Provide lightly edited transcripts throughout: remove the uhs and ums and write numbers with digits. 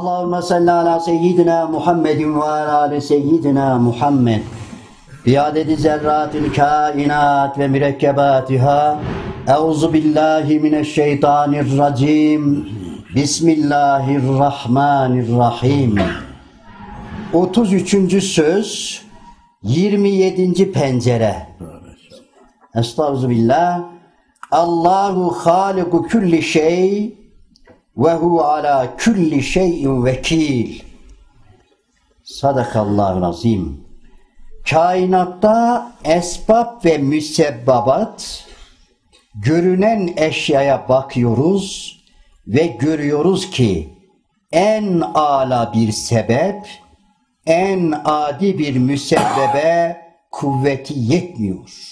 Allahümme salli ala seyyidina Muhammedin ve ala seyyidina Muhammed. Biadedi zerratil kainat ve mürekkebatiha. Euzu billahi mineşşeytanirracim. Bismillahirrahmanirrahim. 33. söz, 27. pencere. Estağfirullah. Allahu haliku kulli şey ve hu ala kulli şeyin vekil. Sadakallahu azim. Kainatta esbab ve müsebbabat, görünen eşyaya bakıyoruz ve görüyoruz ki en âlâ bir sebep, en adi bir müsebbebe kuvveti yetmiyor.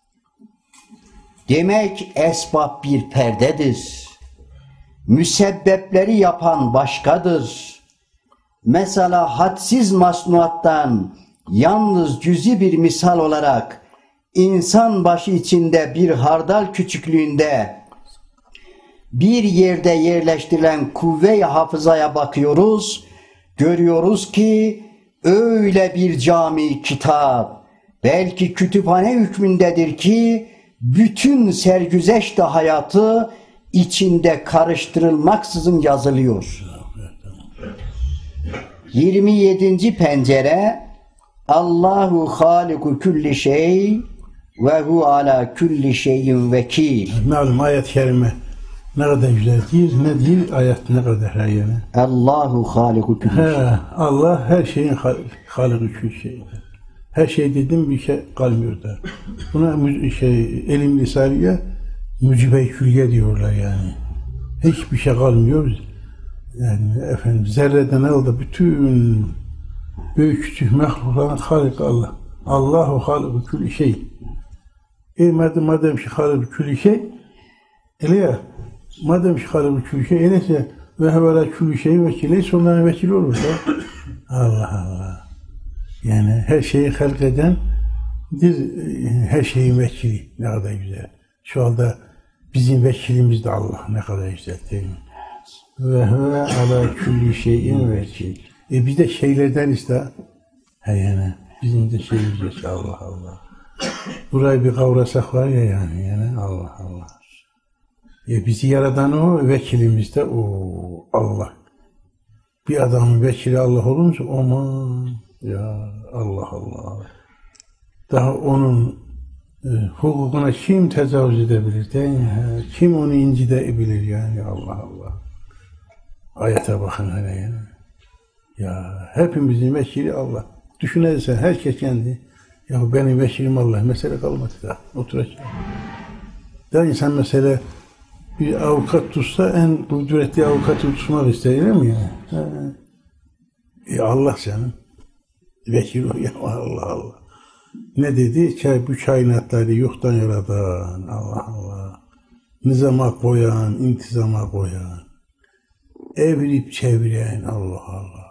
Demek esbab bir perdedir. Müsebbepleri yapan başkadır. Mesela hadsiz masnuattan yalnız cüzi bir misal olarak insan başı içinde bir hardal küçüklüğünde bir yerde yerleştirilen kuvve-i hafızaya bakıyoruz, görüyoruz ki öyle bir cami kitap, belki kütüphane hükmündedir ki bütün sergüzeşt hayatı içinde karıştırılmaksızın yazılıyor. 27. pencere. Allahu haliku kulli şey ve hu ala kulli şeyin vekil. Malum ayet-i kerime ne kadar güzel değil, ne değil ayet ne kadar yani. Allahu haliku kulli şey. Allah her şeyin haliku kulli şey. Her şey dedim bir şey kalmıyor da. Buna elim lisaniye mücibe-i külliye diyorlar yani. Hiçbir şey kalmıyor. Yani efendim zerreden aldı bütün büyük küçük mahlukların halikı Allah. Allahu haliku külli şey. Madem ki haliku külli şey, öyle ya, madem ki haliku külli şey, öyleyse ve hevâlâ külli şeyin vekili, onların vekili olur da. Allah Allah. Yani her şeyi halk eden, her şeyin vekili. Ne kadar güzel. Şu anda bizim vekilimiz de Allah. Ne kadar güzel değil mi? Ve hevâlâ alâ külli şeyin vekil. Biz de şeylerdeniz de. Yani bizim de şeyimiz Allah Allah. Burayı bir kavrasak var ya yani Allah Allah. Bizi yaradan o, vekilimiz de o Allah. Bir adamın vekili Allah olunca aman ya Allah Allah. Daha onun hukukuna kim tecavüz edebilir değil mi? Kim onu incidebilir yani Allah Allah. Ayete bakın hele yani. Ya hepimizin vekili Allah. Düşünürsen herkes kendi. Ya benim vekilim Allah. Mesele kalmadı da. Oturacak. Da insan mesela bir avukat tutsa en kudretli avukatı tutmak ister değil mi yani? Allah canım. Vekil o ya Allah Allah. Ne dedi? Bu kainatları yoktan yaratan Allah Allah. Nizama koyan, intizama koyan. Evirip çeviren Allah Allah.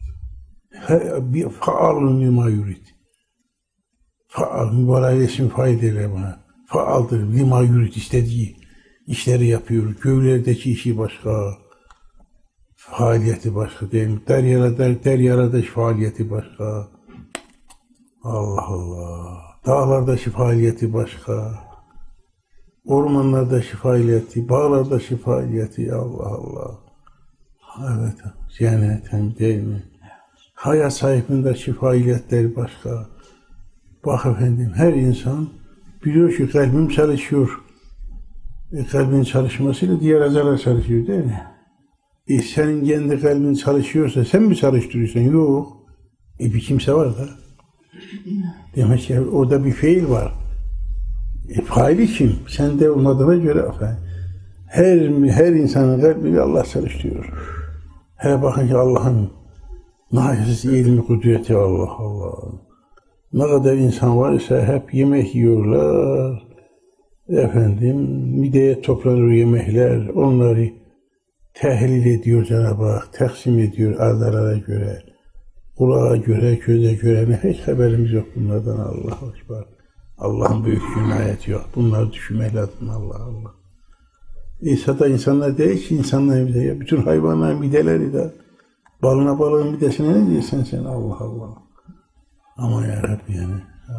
Faalun lima yurid. Faal, mübarek isim faydeler bana. Faaldır, lima yurid istediği işleri yapıyor. Göğlerdeki işi başka, faaliyeti başka değil mi? Deryada faaliyeti başka. Allah Allah. Dağlardaki faaliyeti başka. Ormanlardaki faaliyeti, bağlardaki faaliyeti Allah Allah. Evet, cennetten değil mi? Hayat sahibindeki faaliyetleri başka. Bak efendim, her insan biliyor ki kalbim çalışıyor. Kalbin çalışmasıyla diğer azalar çalışıyor değil mi? Senin kendi kalbin çalışıyorsa sen mi çalıştırıyorsun? Yok. Bir kimse var da. Demek ki orada bir fiil var. Faili kim? Sen de olmadığına göre efendim. Her insanın kalbini Allah çalıştırıyor. Hele bakın ki Allah'ın nihayesiz ilmi, kudreti Allah Allah. Ne kadar insan var ise hep yemek yiyorlar. Efendim, mideye toplanır yemekler. Onları tehlil ediyor Cenab-ı Hak. Taksim ediyor azalara göre. Kulağa göre, göze göre. Hiç haberimiz yok bunlardan Allah'a ekber. Allah'ın büyük cinayeti yok. Bunları düşünmek lazım Allah Allah. İsa'da insanlar değil ki insanlar bile. Bütün hayvanların mideleri de Balına balığın midesine ne diyorsun sen? Allah Allah. Ama ya Rabbi yani.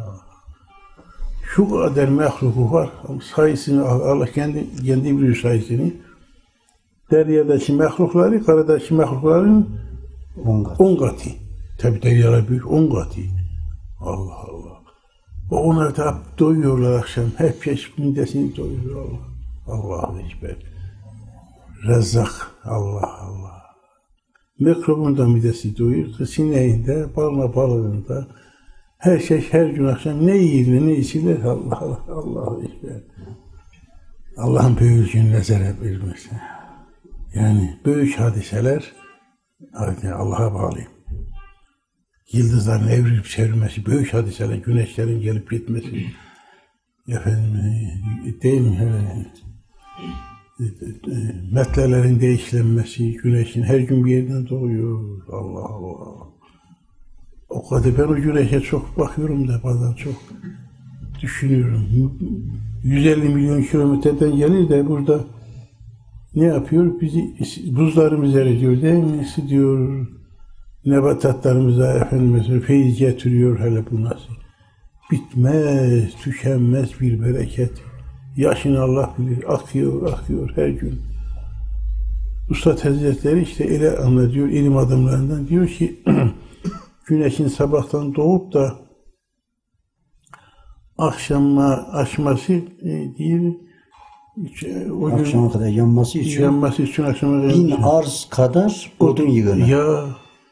Şu kadar mehluku var. Sayısını Allah kendi biliyor sayısını. Deryadaki mehlukları, karadaki mehlukların 10 katı. Tabi deryalar büyük 10 katı. Allah Allah. Onlar da doyuyorlar akşam. Hep midesini doyuyor Allah. Allah'a ekber. Rezzak. Allah Allah. Mikrobun da midesi doyuyor. Sineğinde, balığında. Her şey her gün akşam ne yiyorlar, ne içilir. Allah Allah. Allah'a ekber. Allah'ın büyüklüğünü nezere bilmesi. Yani büyük hadiseler Allah'a bağlıyım. Yıldızların evrilip çevirmesi, büyük hadiseler, güneşlerin gelip gitmesi, değil mi? Metlelerin değişlenmesi, güneşin her gün bir yerden doğuyor. Allah Allah. O kadar ben o güneşe çok bakıyorum da bazen çok düşünüyorum. 150 milyon kilometreden gelir de burada ne yapıyor? Bizi buzlarımız eriyor değil mi? Isıtıyor. Nebatatlarımıza feyiz getiriyor hele bu nasıl. Bitmez, tükenmez bir bereket. Yaşını Allah bilir. Akıyor her gün. Üstad Hazretleri işte öyle anlatıyor ilim adamlarından. Diyor ki güneşin sabahtan doğup da akşama açması değil. Akşama kadar yanması için akşama kadar 1000 arz kadar odun yığını. Ya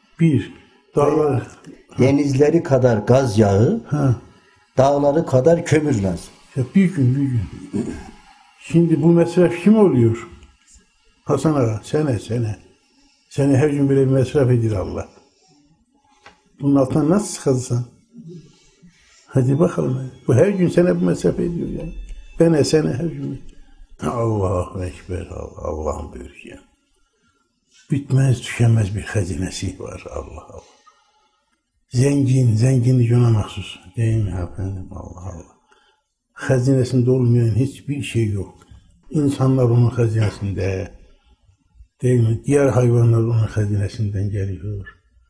dağlar, denizleri kadar gaz yağı, dağları kadar kömür lazım. Ya bir gün. Şimdi bu mesraf kim oluyor? Hasan Ağa, sene. Sene her gün böyle bir mesraf edir Allah. Bunun altına nasıl sıkılsan? Hadi bakalım. Bu her gün sene bu mesraf ediyor yani. Sene her gün. Allahu Ekber, Allah'ın büyük ya. Bitmez, tükenmez bir hazinesi var. Allah Allah. Zenginlik ona mahsus. Değil mi efendim? Allah Allah. Hazinesinde olmayan hiçbir şey yok. İnsanlar onun hazinesinde. Değil mi? Diğer hayvanlar onun hazinesinden geliyor.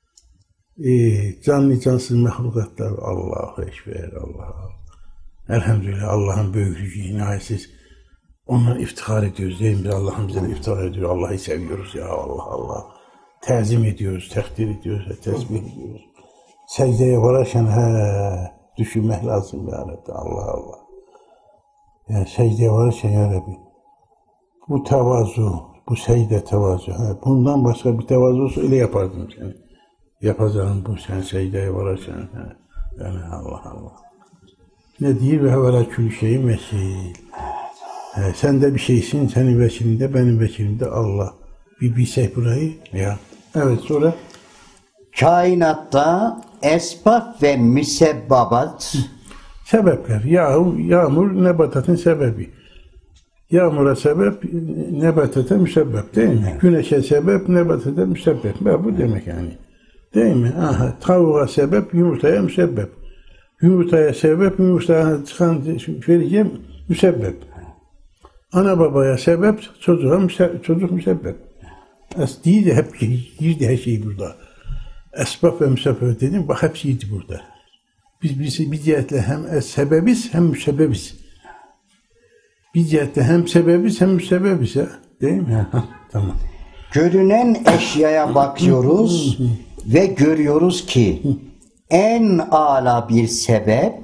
Canlı cansız mahlukatlar. Allahu Ekber, Allah. Elhamdülillah Allah'ın büyüklüğü, inayetsiz. Ondan iftihar ediyoruz değil mi? Allah'ın bize iftihar ediyor. Allah'ı seviyoruz ya Allah Allah. Tezim ediyoruz, takdir ediyoruz, tesbih ediyoruz. Secdeye vararken düşünmek lazım ya Rabbi. Allah Allah. Yani secdeye vararken ya Rabbi. Bu tevazu, bu secde tevazu. Bundan başka bir tevazu olsa öyle yapardım seni. Yapacağım bu sen secdeye vararken. Yani Allah Allah. Ne diyor? Ve evvela külü şeyin vekil. Sen de bir şeysin, senin vekilinde, benim vekilimde Allah. Bir bilsek burayı ya. Evet sonra. Kainatta esbab ve müsebbabat. Sebepler. Yağmur nebatatın sebebi. Yağmura sebep, nebatata müsebbep değil mi? Evet. Güneşe sebep, nebatata müsebbep. Bu demek yani. Değil mi? Tavuğa sebep, yumurtaya müsebbep. Yumurtaya sebep, yumurtaya çıkan vericiye müsebbep. Ana babaya sebep, çocuk müsebbep. Değil de hep girdi her şey burada. Esbab ve müsebbep dedim, bak hepsi girdi burada. Biz bir cihetle hem sebebiz hem müsebbebiz. Bir cihetle hem sebebiz hem müsebbebiz ya. Değil mi? Tamam. Görünen eşyaya bakıyoruz ve görüyoruz ki en âlâ bir sebep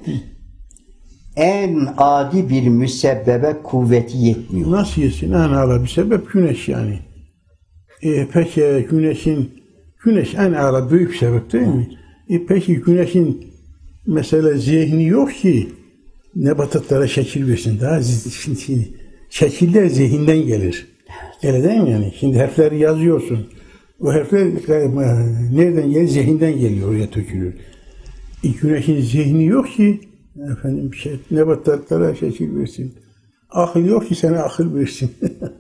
en adi bir müsebbebe kuvveti yetmiyor. Nasıl yesin? En âlâ bir sebep güneş yani. Peki güneş en âlâ büyük sebep değil mi? Peki güneşin mesela zihni yok ki nebatatlara şekil versin. Daha şimdi şekiller zihinden gelir. Öyle değil mi yani? Şimdi harfleri yazıyorsun. O harfler nereden gelir? Zihinden geliyor, oraya tökülür. Güneşin zihni yok ki efendim nebatatlara şekil versin. Akıl yok ki sana akıl versin.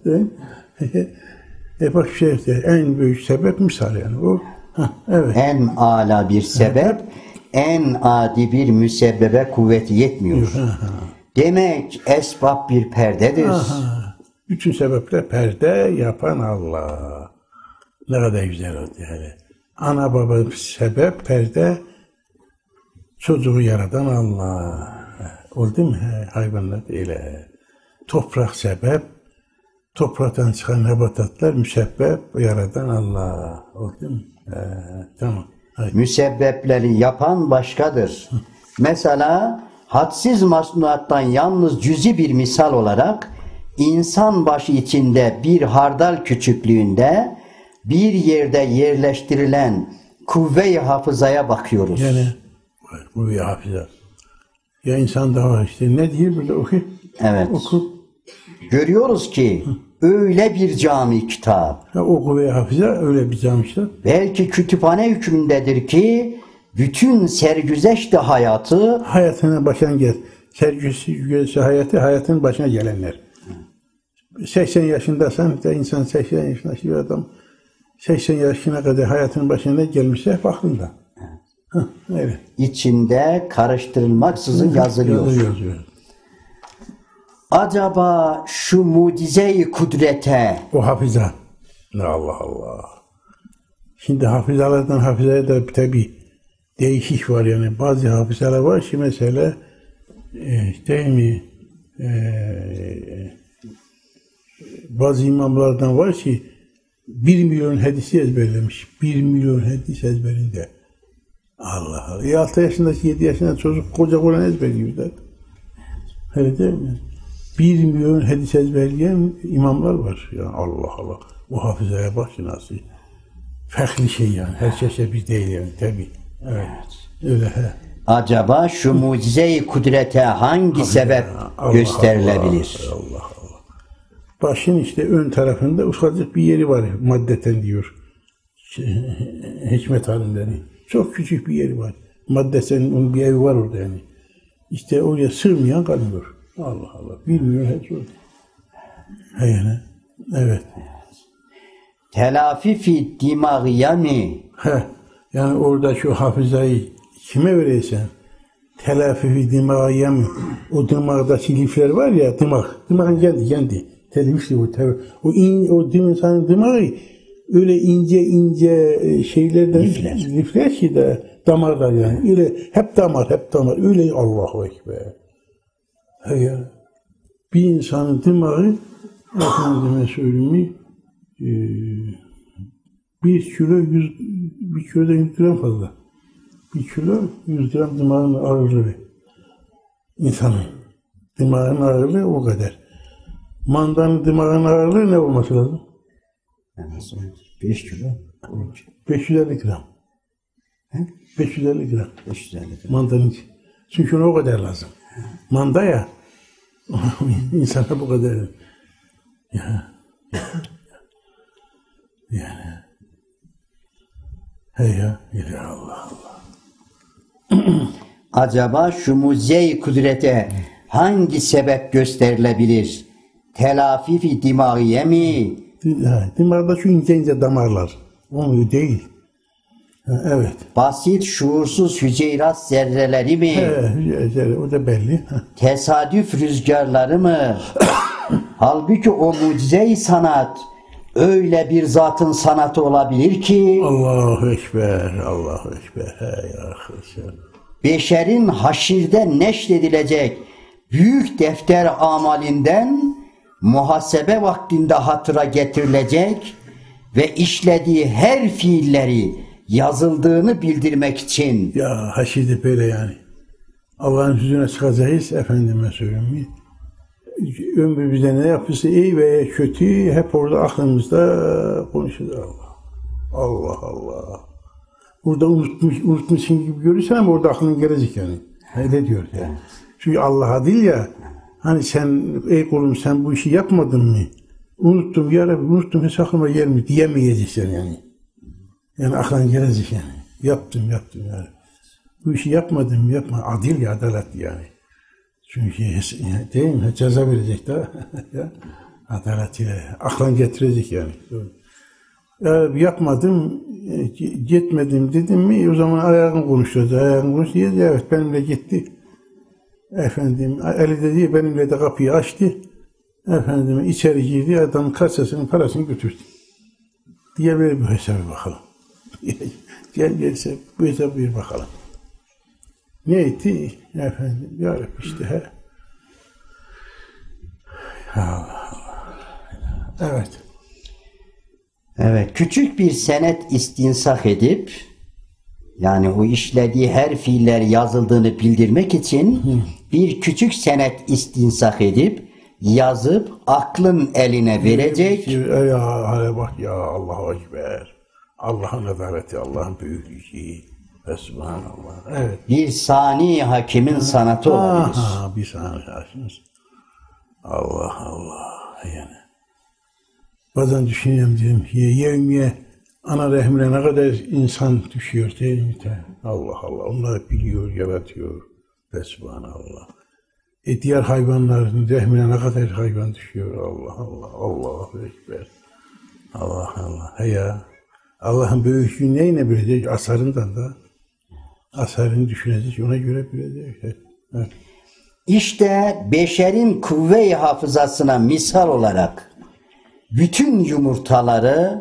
Bak en büyük sebep misal yani o. Evet. En âlâ bir sebep en adi bir müsebbebe kuvveti yetmiyor. Demek esbab bir perdedir. Bütün sebepler perde yapan Allah. Ne kadar güzel oldu yani. Ana baba sebep, perde, çocuğu yaradan Allah. Oldu mu? Hayvanlar öyle. Toprak sebep, topraktan çıkan nebatatlar müsebbep, yaradan Allah. Oldu mu? Tamam. Hayır. Müsebbepleri yapan başkadır. Mesela hadsiz masnuattan yalnız cüzi bir misal olarak insan başı içinde bir hardal küçüklüğünde bir yerde yerleştirilen kuvve-i hafızaya bakıyoruz. Yani kuvve-i hafıza. Ya insan da var işte. Ne diyor burada oku? Evet. Oku. Görüyoruz ki öyle bir cami kitap. O kuvve-i hafıza öyle bir cami kitap. Belki kütüphane hükmündedir ki bütün sergüzeşt hayatı Hayatına başan gel. Sergüzeşt hayatının başına gelenler. 80 yaşındasan da insan 80 yaşındaki bir adam 80 yaşına kadar hayatının başına ne gelmişse hep aklında. Evet. içinde karıştırılmaksızın yazılıyor. Yazıyor. Acaba şu mucize-i kudrete O hafıza. Allah Allah. Şimdi hafızalardan hafızaya da tabi değişik var yani. Bazı hafızalar var ki mesela değil mi bazı imamlardan var ki 1 milyon hadisi ezberlemiş. 1 milyon hadis ezberinde. Allah Allah. 6 yaşındaki 7 yaşındaki çocuk koca Kur'an ezberliyorlar. Öyle değil mi? 1 milyon hadis ezberleyen imamlar var. Yani Allah Allah. O hafızaya bak nasıl. Farklı şey yani. Her şey bir değil yani. Tabii. Evet. Öyle he. acaba şu mucize-i kudrete hangi sebep Allah gösterilebilir? Allah Allah. Başın işte ön tarafında ufacık bir yeri var. Maddeten diyor. Hikmet alimleri. Çok küçük bir yeri var. Maddeten onun bir evi var orada yani. İşte oraya sığmayan kalıyor. Allah Allah. Bilmiyor hiç orada. Yani. Evet. Telafi fi dimağıya mi? Yani orada şu hafızayı kime verirsen telafi fi dimağıya mı? O dimağdaki lifler var ya dimağın kendi. Telifli o insanın dimağı öyle ince şeylerden lifler ki de damarlar yani. Öyle hep damar. Öyle Allahu Ekber. Ya. Bir insanın dimağı efendime söyleyeyim 1 kilodan 100 gram fazla. 1 kilo 100 gram dimağın ağırlığı. İnsanın dimağın ağırlığı o kadar. Mandanın dimağın ağırlığı ne olması lazım? 5 kilo. 550 gram. 550 gram. 550 gram. Mandanın. Çünkü ona o kadar lazım. Manda ya. İnsana bu kadar. Yani. Ya Allah Allah. Acaba şu mucize-i kudrete hangi sebep gösterilebilir? Telafi fi dimağıya mi? Dimağda şu ince damarlar. Onu değil. Evet. Basit, şuursuz hüceyrat zerreleri mi? O da belli. Tesadüf rüzgarları mı? Halbuki o mucize-i sanat öyle bir zatın sanatı olabilir ki Allahu Ekber, Allahu Ekber. Ya beşerin haşirde neşredilecek büyük defter amalinden muhasebe vaktinde hatıra getirilecek ve işlediği her fiilleri yazıldığını bildirmek için. Ya haşirde böyle yani. Allah'ın huzuruna çıkacağız, efendime söyleyeyim. Ömrü bize ne yapıyorsa iyi veya kötü hep orada aklımızda konuşuyor Allah. Allah Allah. Burada unutmuşsun gibi görürsen ama orada aklın gelecek yani. Öyle diyor yani. Çünkü Allah'a değil ya, hani sen ey kulum sen bu işi yapmadın mı? Unuttum ya Rabbi unuttum hiç aklıma gelmiyor diyemeyeceksin yani. Yani aklın gelecek yani. Yaptım yani. Bu işi yapmadım mı yapma. Adil ya adalet yani. Çünkü değil mi? Ceza verecek de adaletiyle aklın getirecek yani. Yapmadım, gitmedim dedim mi o zaman ayağın konuşuyordu. Ayağın konuşuyordu. Evet benimle gitti. Efendim eli dedi benimle de kapıyı açtı. Efendim içeri girdi adamın kasasının parasını götürdü. Diye böyle bir hesabı bakalım. Gel gelse bu hesabı bir bakalım. Ne etti? Efendim ya Rabbi işte he. Allah Allah. Evet. Evet, küçük bir senet istinsak edip, yani o işlediği her fiiller yazıldığını bildirmek için bir küçük senet istinsak edip, yazıp aklın eline verecek. Ya hale bak ya, Allahu Ekber. Allah'ın adaleti, Allah'ın büyüklüğü. Subhanallah. Evet. Bir sani hakimin sanatı olabilir. Bir sani hakim. Allah Allah yani. Bazen düşünüyorum diyorum ki yevmiye ana rahmine ne kadar insan düşüyor değil mi? Allah Allah. Onlar biliyor, yaratıyor. Subhanallah. Diğer hayvanların rahmine ne kadar hayvan düşüyor. Allah Allah. Allahu Ekber. Allah Allah. He ya. Allah'ın büyüklüğünü neyle bilecek? Asarından da. Asarını düşünecek. Ona göre bilecek. Evet. İşte beşerin kuvve-i hafızasına misal olarak bütün yumurtaları,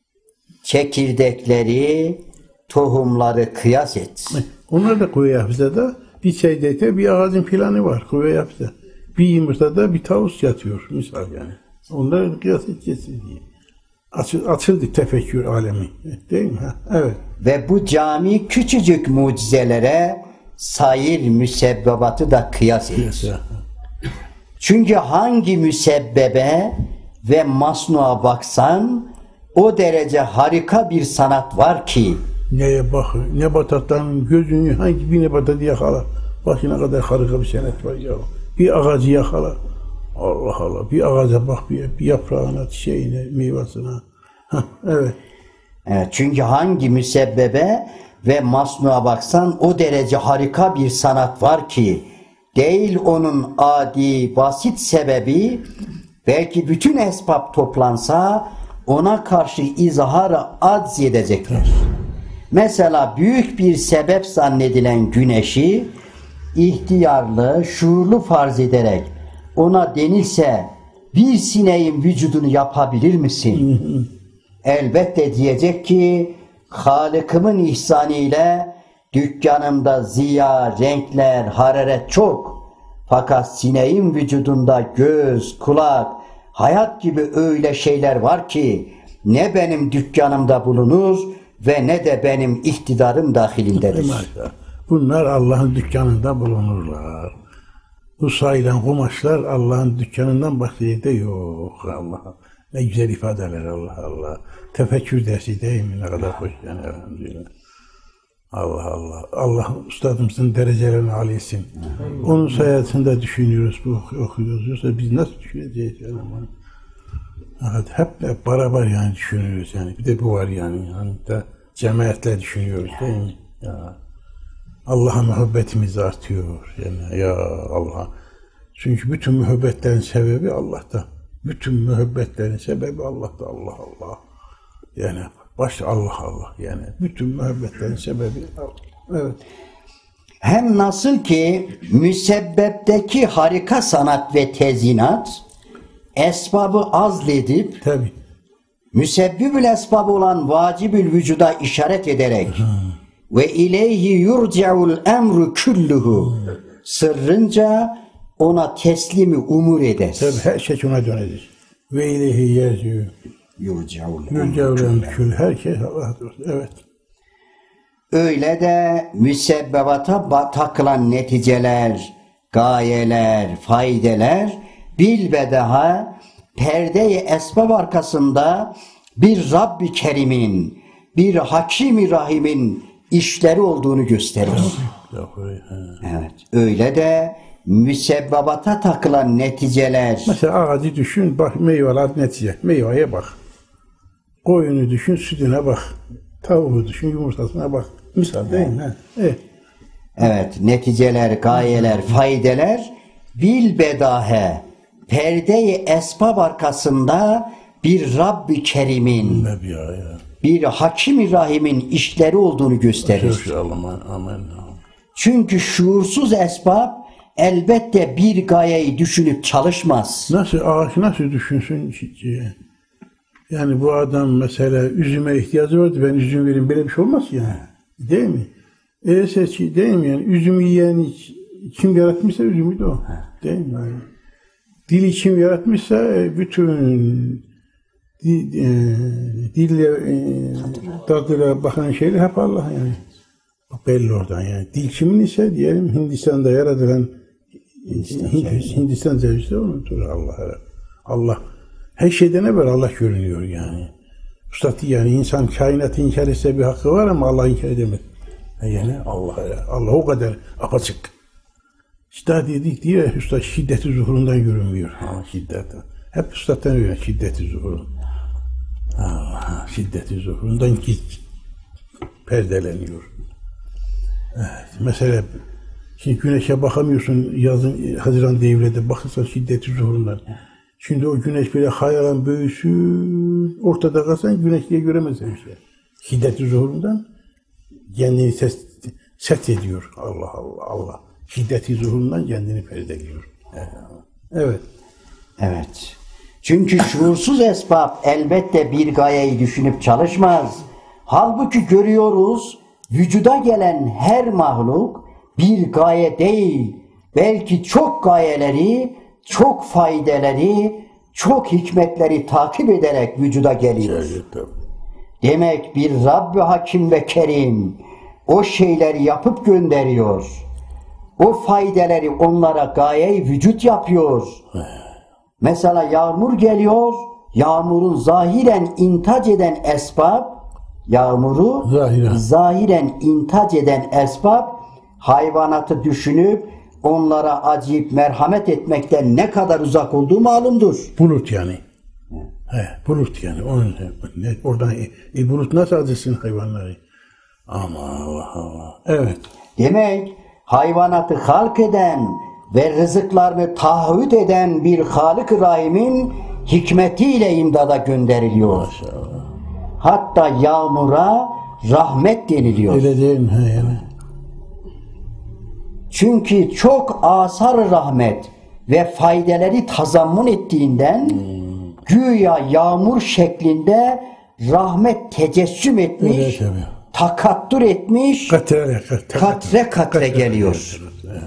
çekirdekleri, tohumları kıyas et. Onlar da kuvve-i hafızada bir çekirdekte bir ağacın planı var. Kuvve-i hafıza. Bir yumurtada bir tavus yatıyor. Misal yani. Onları kıyas edeceğiz diye. Açıldı tefekkür alemi. Değil mi? Evet. Ve bu cami küçücük mucizelere sair müsebbebatı da kıyas et. Çünkü hangi müsebbebe ve masnuğa baksan o derece harika bir sanat var ki. Neye bak, nebatatların gözünü hangi bir nebatatı yakala. Bak ne kadar harika bir sanat var ya. Bir ağacı yakala. Allah Allah. Bir ağaca bak, bir yaprağına, çiçeğine, meyvasına. Evet. Evet. Çünkü hangi müsebbebe ve masnuğa baksan o derece harika bir sanat var ki, değil onun adi, basit sebebi, belki bütün esbab toplansa ona karşı izhar-ı acz edecekler. Mesela büyük bir sebep zannedilen güneşi ihtiyarlı, şuurlu farz ederek ona denilse bir sineğin vücudunu yapabilir misin? Elbette diyecek ki Halık'ımın ihsanıyla dükkanımda ziya, renkler, hararet çok. Fakat sineğin vücudunda göz, kulak, hayat gibi öyle şeyler var ki ne benim dükkanımda bulunur ve ne de benim iktidarım dahilindedir. Bunlar Allah'ın dükkanında bulunurlar. Bu sayılan kumaşlar Allah'ın dükkanından başka yerde yok. Allah. Ne güzel ifadeler Allah Allah. Tefekkür dersi değil mi? Ne kadar hoş yani elhamdülillah. Allah Allah. Allah üstadımızın derecelerini aleysin. Onun sayesinde düşünüyoruz, bu okuyoruz. Yoksa biz nasıl düşüneceğiz yani? Evet, hep beraber yani düşünüyoruz yani. Bir de bu var yani. Hani de cemaatle düşünüyoruz değil mi? Ya. Allah'a muhabbetimiz artıyor. Yani ya Allah. Çünkü bütün muhabbetlerin sebebi Allah'ta. Bütün muhabbetlerin sebebi Allah'ta. Allah Allah. Yani başta Allah Allah. Yani bütün muhabbetlerin sebebi Allah. Evet. Hem nasıl ki müsebbepteki harika sanat ve tezinat esbabı azledip tabii müsebbibül esbab olan vacibül vücuda işaret ederek ve ileyhi yurce'ul emru külluhu sırrınca ona teslimi umur eder. Tabii her şey ona dönecek. Ve ileyhi yurce'ul emru külluhu. Her şey Allah'tır. Evet. Öyle de müsebbebata takılan neticeler, gayeler, faydeler bilbedaha perde-i esbab arkasında bir Rabb-i Kerim'in, bir Hakim-i Rahim'in işleri olduğunu gösterir. Evet. Öyle de müsebbebata takılan neticeler. Mesela ağacı düşün, bak meyveler netice. Meyveye bak. Koyunu düşün, sütüne bak. Tavuğu düşün, yumurtasına bak. Misal değil mi? Evet. Evet. Neticeler, gayeler, faydeler bilbedahe perde-i esbab arkasında bir Rabb-i Kerim'in, bir Hakim-i Rahim'in işleri olduğunu gösterir. Çünkü şuursuz esbab elbette bir gayeyi düşünüp çalışmaz. Nasıl ağaç nasıl düşünsün? Yani bu adam mesela üzüme ihtiyacı vardı. Ben üzüm vereyim. Böyle bir şey olmaz yani. Değil mi? Öyleyse değil mi yani? Üzümü yiyen kim yaratmışsa üzümü de o. Değil mi? Yani dili kim yaratmışsa bütün dille tadıyla bakan şeyler hep Allah yani. Belli oradan yani. Dil kimin ise diyelim Hindistan'da yaratılan Hindistan cevizi onudur Allah. Her şeyden evvel Allah görünüyor yani. Üstad yani insan kainatı inkar etse bir hakkı var ama Allah inkar edemez. Yani Allah o kadar apaçık. İşte dedik diye Üstad şiddeti zuhurundan görünmüyor. Şiddeti. Hep Üstad'dan öyle şiddeti zuhurun. Şiddeti zuhurundan perdeleniyor. Evet, mesela şimdi güneşe bakamıyorsun yazın Haziran devrede bakırsan şiddeti zuhurundan. Şimdi o güneş böyle hayalan büyüsün ortada kalsan güneş diye göremezsin işte. Şiddeti zuhurundan kendini set ediyor. Allah. Şiddeti zuhurundan kendini perdeliyor. Evet. Evet. Çünkü şuursuz esbab elbette bir gayeyi düşünüp çalışmaz. Halbuki görüyoruz, vücuda gelen her mahluk bir gaye değil, belki çok gayeleri, çok faydeleri, çok hikmetleri takip ederek vücuda geliyor. Demek bir Rabb-i Hakim ve Kerim o şeyleri yapıp gönderiyor. O faydeleri onlara gaye-i vücut yapıyor. Mesela yağmur geliyor, yağmurun zahiren intac eden esbab, yağmuru zahiren intac eden esbab, hayvanatı düşünüp onlara acıyıp merhamet etmekten ne kadar uzak olduğu malumdur. Bulut yani. Bulut yani. Oradan bulut nasıl acısın hayvanları? Ama Allah. Evet. Demek hayvanatı halk eden ve rızıklarını taahhüt eden bir Halık-ı Rahim'in hikmetiyle imdada gönderiliyor. Maşallah. Hatta yağmura rahmet deniliyor. Öyle değil mi? Yani. Çünkü çok asar rahmet ve faydeleri tazammun ettiğinden güya yağmur şeklinde rahmet tecessüm etmiş, takattur etmiş, katre katre geliyor.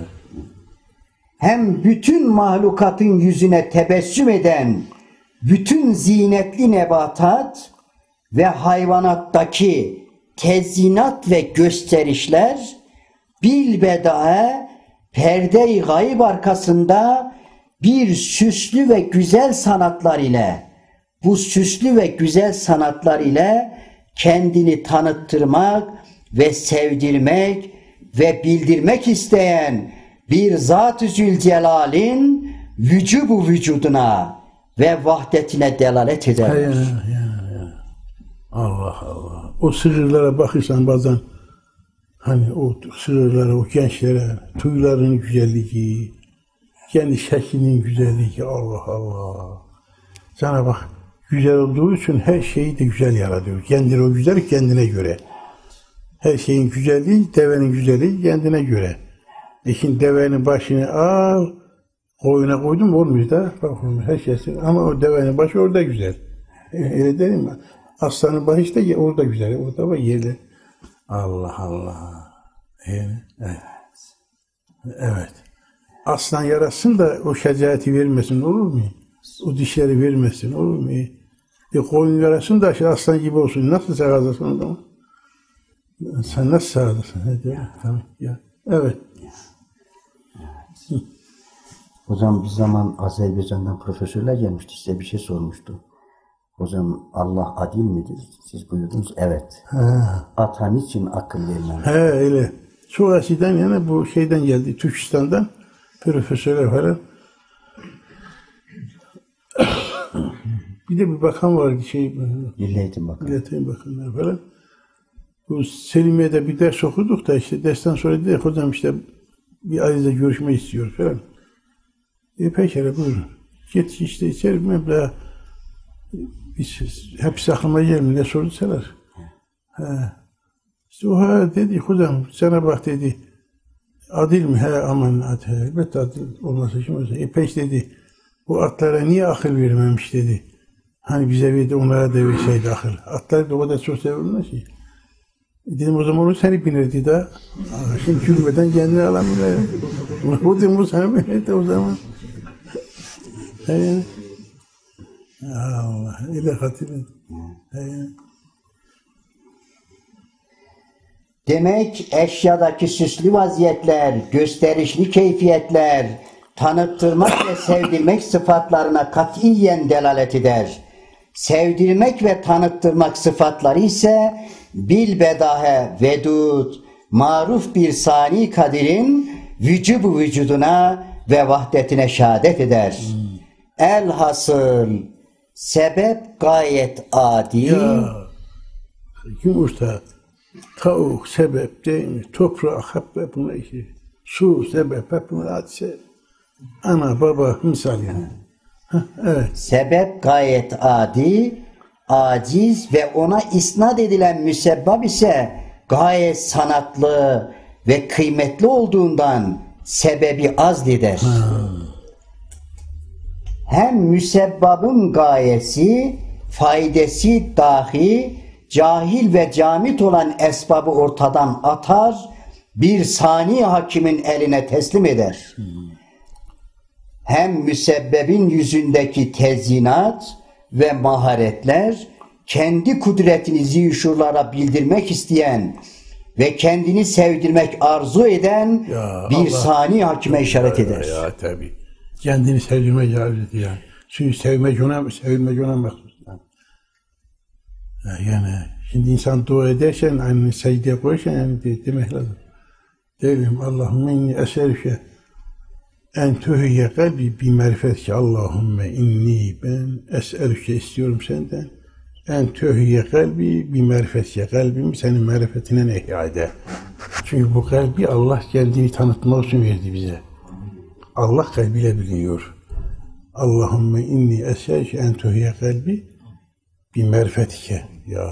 Hem bütün mahlukatın yüzüne tebessüm eden bütün zinetli nebatat ve hayvanattaki tezyinat ve gösterişler bilbedae perde-i gayb arkasında bir süslü ve güzel sanatlar ile bu süslü ve güzel sanatlar ile kendini tanıttırmak ve sevdirmek ve bildirmek isteyen bir Zat-ı Zülcelal'in vücubu vücuduna ve vahdetine delalet eder. Allah. O sırlara bakırsan bazen hani o sırlara, o gençlere tuylarının güzelliği, kendi şeklinin güzelliği Allah. Sana bak güzel olduğu için her şeyi de güzel yaratıyor. Kendine o güzellik kendine göre. Her şeyin güzelliği, devenin güzelliği kendine göre. Şimdi devenin başını al, koyuna koydum olmuyor da. Bak her şeysi. Ama o devenin başı orada güzel. Öyle değil mi? Aslanın başı işte orada güzel. Orada var yerli. Allah. Evet. Aslan yarasın da o şecaati vermesin olur mu? O dişleri vermesin olur mu? Koyun yarasın da aslan gibi olsun. Nasıl sağlarsın o zaman? Sen nasıl sağlarsın? Tamam. Evet. Hocam bir zaman Azerbaycan'dan profesörler gelmişti. Size bir şey sormuştu. Hocam Allah adil midir? Siz buyurdunuz. Evet. Ata niçin akıl vermez? Öyle. Çok eskiden yani bu şeyden geldi. Türkistan'dan profesörler falan. Bir de bir bakan vardı. Milli Eğitim Bakanı. Milli Eğitim Bakanları falan. Bu Selimiye'de bir ders okuduk da işte dersten sonra dedik hocam işte bir Aziz'le görüşme istiyor falan. Pekala buyurun. Git işte içeri meblağ. Hepsi aklıma gelmiyor. Ne sordular? İşte o dedi hocam sana bak dedi. Adil mi? Aman elbette adil olması için olsa. Peki dedi bu atlara niye akıl vermemiş dedi. Hani bize verdi, onlara da verseydi akıl. Atları da o kadar çok seviyorlar ki. Dedim o zaman onu seni binirdi de. Şimdi gülmeden kendini alamıyor. O dedim o sana binirdi o zaman. Yani. Allah, öyle hatırladım. Demek eşyadaki süslü vaziyetler, gösterişli keyfiyetler, tanıttırmak ve sevdirmek sıfatlarına katiyen delalet eder. Sevdirmek ve tanıttırmak sıfatları ise bilbedahe vedud, maruf bir sani kadirin vücubu vücuduna ve vahdetine şehadet eder. Elhasıl sebep gayet adi. Ya, yumurta, tavuk sebep değil mi? Toprak hep buna işi. Su sebep hep buna hadise. Ana baba misal yani. Evet. Sebep gayet adi, aciz ve ona isnat edilen müsebbab ise gayet sanatlı ve kıymetli olduğundan sebebi azlidir. Hem müsebbabın gayesi, faydası dahi, cahil ve camit olan esbabı ortadan atar, bir sani hakimin eline teslim eder. Hem müsebbebin yüzündeki tezyinat ve maharetler, kendi kudretini zişurlara bildirmek isteyen ve kendini sevdirmek arzu eden ya bir Allah, sani hakime işaret eder. Ya tabii. Kendini sevdirmek arzu ediyor yani. Çünkü sevilmek ona mahsus. Yani şimdi insan dua ederken, aynı secdeye koyarken yani demek lazım. Derim Allahümme inni eserüke en tühüye kalbi bir marifetke. Allahümme inni ben eserüke istiyorum senden. En tühüye kalbi bir marifetke. Kalbimi senin marifetine ihya eder. Çünkü bu kalbi Allah kendini tanıtmak için verdi bize. Allah kalbiyle biliniyor. Allahümme inni eserüke en tühüye kalbi bir marifetike. Ya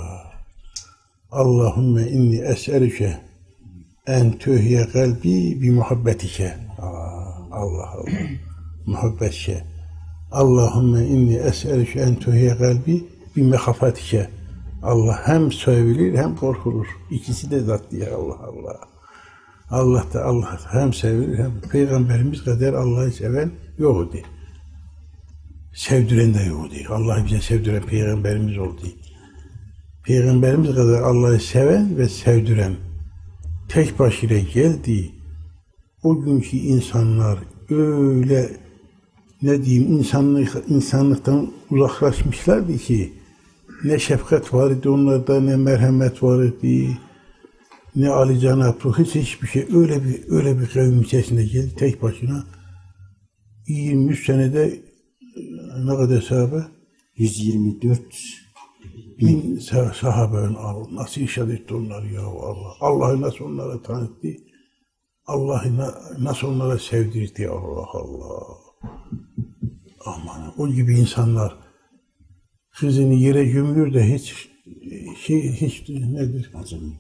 Allahümme inni es'elüke en tühye kalbi bi muhabbetike. Allah Allah. Muhabbetike. Allahümme inni es'elüke en tühye kalbi bi mehafatike. Allah hem sevilir hem korkulur. İkisi de zat diye Allah Allah. Allah da Allah hem sevilir hem Peygamberimiz kadar Allah'ı seven yoktu. Sevdiren de yoktu. Allah'ı bize sevdiren Peygamberimiz oldu. Peygamberimiz kadar Allah'ı seven ve sevdiren tek başıyla geldi. O günkü insanlar öyle ne diyeyim insanlıktan uzaklaşmışlardı ki ne şefkat vardı onlarda, ne merhamet vardı, ne âli-cenaplık, hiçbir şey. Öyle bir kavim içerisinde geldi tek başına. 23 senede ne kadar sahabe? 124 bin sahabenin nasıl işaret etti onları ya Allah. Allah'ı nasıl onlara tanıttı? Allah'ı nasıl onlara sevdirdi Allah Allah. Aman o gibi insanlar kızını yere gömülür de hiç nedir?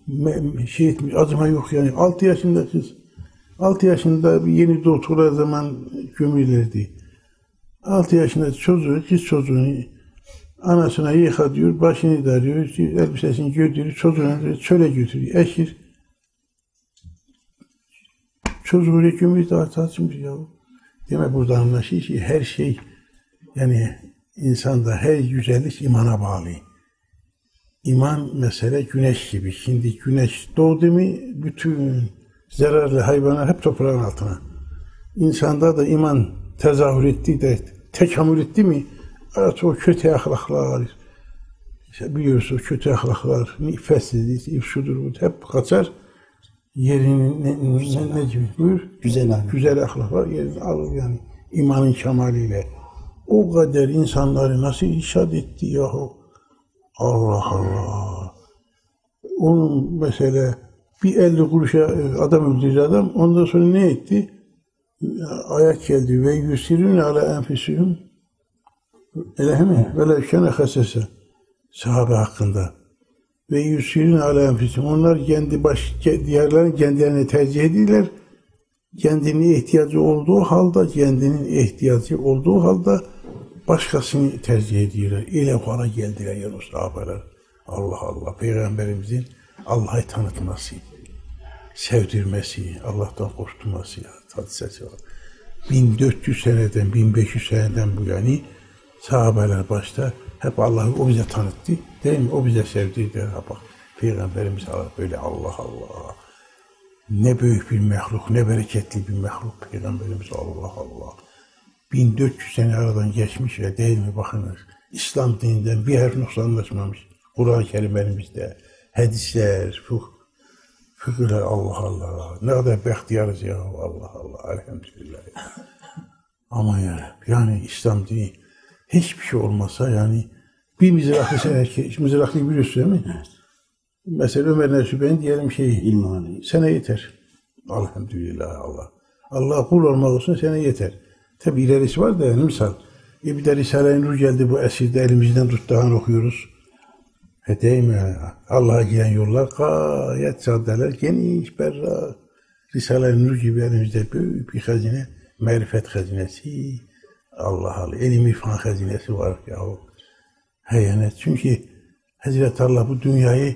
Acıma yok yani. 6 yaşında kız. 6 yaşında bir yeni doğduğu zaman gömülürlerdi. 6 yaşında kız çocuğunu anasına yıka diyor, başını darıyor, elbisesini götürüyor, çocuğunu çöle götürüyor, eşir. Çocuğu gömüyor daha tatsınmış ya. Demek burada anlaşılıyor ki her şey, yani insanda her güzellik imana bağlı. İman mesele güneş gibi. Şimdi güneş doğdu mu bütün zararlı hayvanlar hep toprağın altına. İnsanda da iman tezahür etti de tekamül etti mi artık o kötü ahlaklar, işte biliyorsunuz kötü ahlaklar, nifessizlik, ifşudur, hep kaçar. Yerini ne gibi? Buyur. Güzel ahlaklar yerini alır yani imanın kemaliyle. O kadar insanları nasıl irşad etti yahu? Allah Allah. Onun mesela bir 50 kuruşa adam öldürdü adam, ondan sonra ne etti? Ayak geldi ve yusirun ala enfisihum. Öyle mi? Böyle şene hasese sahabe hakkında. Ve yusirun ala enfisihum. Onlar diğerlerin kendilerini tercih ediyorlar. Kendinin ihtiyacı olduğu halde başkasını tercih ediyorlar. Elə hala geldiler yani o sahabeler. Allah Allah. Peygamberimizin Allah'ı tanıtması, sevdirmesi, Allah'tan korkturması hadisesi var. 1400 seneden, 1500 seneden bu yani sahabeler başta hep Allah'ı o bize tanıttı. Değil mi? O bize sevdirdi. Bak Peygamberimiz böyle Allah Allah. Ne büyük bir mehluk, ne bereketli bir mehluk Peygamberimiz Allah Allah. 1400 sene aradan geçmiş ve değil mi bakınız. İslam dininden bir harf noksanlaşmamış. Kur'an-ı Kerimlerimizde, hadisler, fıkıhlar Allah Allah. Ne kadar behtiyarız ya Allah Allah. Elhamdülillah. Ama yani İslam dini hiçbir şey olmasa yani bir mızraklı biliyorsun değil mi? Evet. Mesela Ömer Nasuhi'nin diyelim İlmani. Sana yeter. Elhamdülillah Allah. Allah kul olmak olsun sana yeter. Tabi ilerisi var da yani misal. Bir de Risale-i Nur geldi bu esirde elimizden tuttuğunu okuyoruz. Değil mi? Allah'a giden yollar gayet saddeler, geniş, berrak. Risale-i Nur gibi elimizde büyük bir hazine, marifet hazinesi. Allah Allah, ilim irfan hazinesi var yahu. Yani çünkü Hazreti Allah bu dünyayı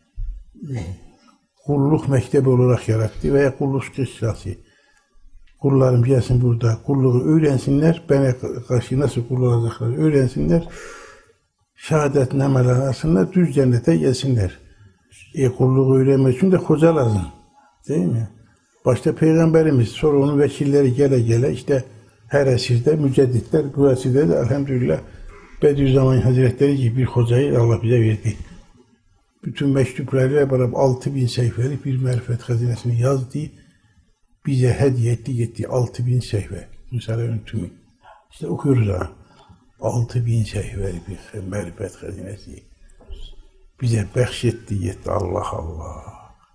kulluk mektebi olarak yarattı veya kulluk kıssası. Kullarım gelsin burada, kulluğu öğrensinler, bana karşı nasıl kul olacaklar öğrensinler. Şehadet nameler alsınlar, düz cennete gelsinler. Kulluğu öğrenmek için de hoca lazım. Değil mi? Başta Peygamberimiz, sonra onun vekilleri gele gele işte her esirde mücedditler, bu esirde de elhamdülillah Bediüzzaman Hazretleri gibi bir hocayı Allah bize verdi. Bütün mektuplarıyla beraber 6000 sayfalık bir marifet hazinesini yazdı. Bize hediye etti 6000 sayfa. Risale-i tümü. İşte okuyoruz ha. 6000 sayfalık bir marifet hazinesi. Bize bahşetti Allah Allah.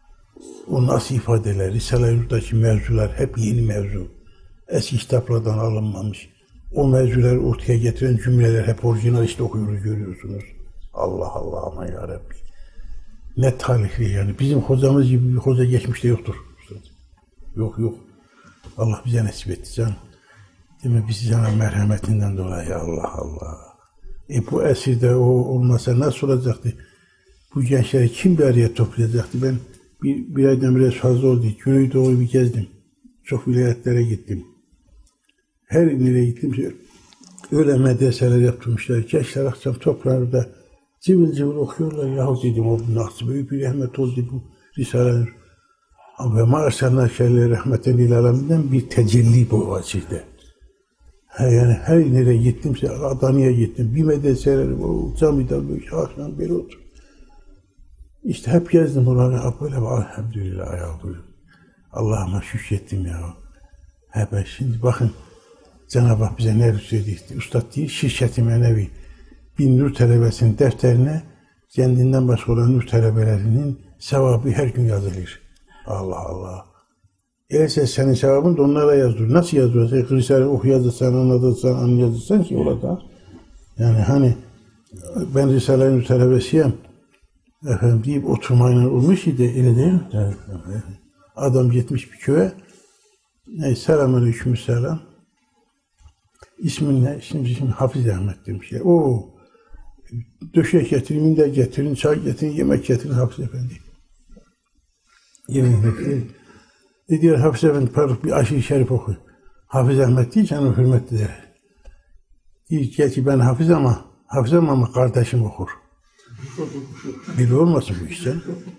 O nasıl ifadeler, Risale-i Nur'daki mevzular hep yeni mevzu. Eski kitaplardan alınmamış. O mevzuları ortaya getiren cümleler hep orijinal işte okuyoruz, görüyorsunuz. Allah Allah aman ya Rabbi. Ne talihli yani. Bizim hocamız gibi bir hoca geçmişte yoktur. Yok. Allah bize nasip etti canım. Değil mi? Biz sana merhametinden dolayı Allah Allah. Bu esirde o olmasa nasıl olacaktı? Bu gençleri kim bir araya toplayacaktı? Ben bir aydan biraz fazla oldu. Güneydoğu'yu bir gezdim. Çok vilayetlere gittim. Her nereye gittim öyle medreseler yaptırmışlar. Gençler akşam toplanırda cıvıl cıvıl okuyorlar. Yahu dedim o nasıl büyük bir rahmet oldu bu Risale-i Ve ma'aşarna şerli rahmeten lil aleminden bir tecelli bu açıkta. Yani her nereye gittimse Adana'ya gittim. Bir medreseler o camiden böyle akşam beri otur. İşte hep gezdim buraları. Böyle elhamdülillah ya. Allah'ıma şükrettim ya. Ben şimdi bakın Cenab-ı Hak bize ne söyledi? Üstad değil, şirket-i menevi. Bir nur talebesinin defterine kendinden başka olan nur talebelerinin sevabı her gün yazılır. Allah Allah. Eğerse senin sevabın da onlara yazılır. Nasıl yazılır? Risale okuyazırsan, anlayazırsan ki orada. Yani hani ben Risale'nin talebesiyim. Efendim deyip oturmayla olmuş idi. Öyle değil mi? Evet. Adam gitmiş bir köye. Selamünaleyküm selam. İsmin ne? Şimdi Hafiz Ahmet demiş. O döşek getirin, minder getirin, çay getirin, yemek getirin Hafiz Efendi. Yemek getirin. Dediler Hafiz Efendi bir aşırı şerif oku. Hafiz Ahmet değil, canım hürmetli der. Diyor ki ben hafizim ama kardeşim okur. Biri olmasın bu işte.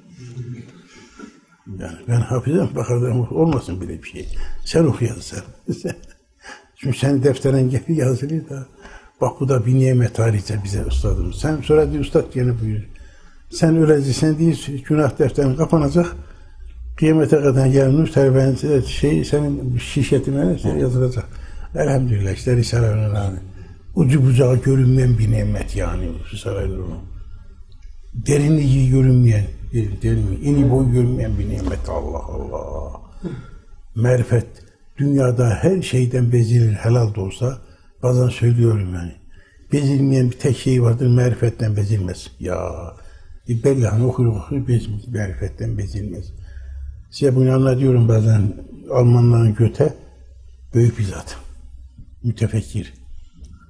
Yani ben hafizim, bakardım olmasın bile bir şey. Sen okuyasın sen. Çünkü sen defterin yazılı da bak bu da bir nimet tarihte bize ustadımız. Sen sonra diyor ustad gene buyur. Sen öylece sen değil günah defterin kapanacak. Kıyamete kadar yarın terbiyen senin şirketine yazılacak. Elhamdülillah işte Risale-i Nur'un ucu bucağı görünmeyen bir nimet yani Risale-i Nur'un. Derinliği görünmeyen, eni boyu görünmeyen bir nimet Allah Allah. Marifet dünyada her şeyden bezilir helal da olsa bazen söylüyorum yani. Bezilmeyen bir tek şey vardır marifetten bezilmez. Ya belli hani okur marifetten bezilmez. Size bunu anlatıyorum bazen Almanların Göte büyük bir zat. Mütefekkir.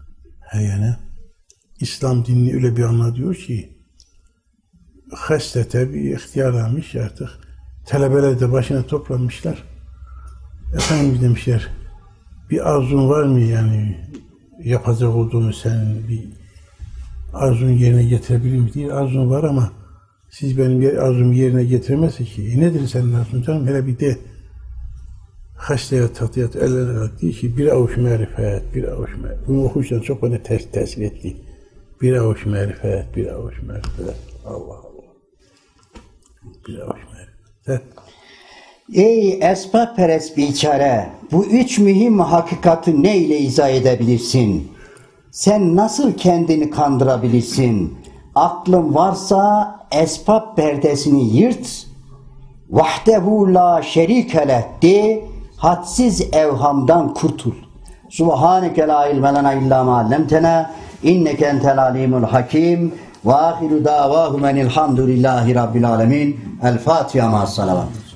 Yani İslam dinini öyle bir anlatıyor ki haslete bir ihtiyarlanmış artık. Talebeler de başına toplamışlar. Efendim demişler, bir arzun var mı yani yapacak olduğunu senin bir arzunu yerine getirebilir mi diye. Arzun var ama siz benim arzumu yerine getiremezsiniz ki. Nedir senin arzun canım? Hele bir de hasleye tatiyat ellerine diyor ki bir avuç marifet, bir avuç marifet. Bunu okurken çok bana tesir etti. Bir avuç marifet, bir avuç marifet. Allah Allah. Bir avuç marifet. Ey esbab-perest biçare, bu üç mühim hakikati ne ile izah edebilirsin? Sen nasıl kendini kandırabilirsin? Aklın varsa esbab perdesini yırt, vahdehu la şerike leh de, hadsiz evhamdan kurtul. Subhaneke la ilme lena illa ma allamtena inneke entel alimul hakim ve ahiru davahum enilhamdülillahi rabbil alemin. El Fatiha ma'as salavat.